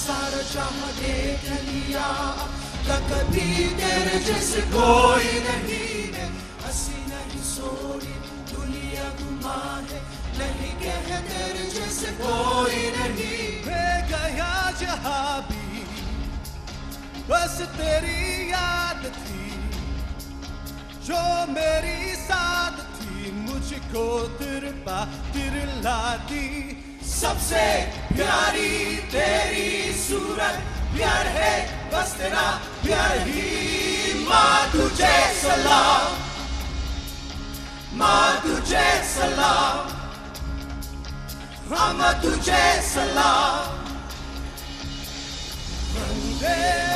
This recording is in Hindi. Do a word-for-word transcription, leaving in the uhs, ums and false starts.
सारा जहां देख लिया, कभी तेरे जैसे कोई नहीं है। हंसी नहीं सोनी दुनिया गुमा है, नहीं कहे तेरे जैसे कोई नहीं। मैं गया जहां भी बस तेरी याद थी, जो मेरी साथ थी मुझको तिरपा तिरला दी। सबसे प्यारी तेरी सूरत, प्यार है बस तेरा प्यार ही। माँ तुझे सलाम, माँ तुझे सलाम, हम तुझे सलाम। वंदे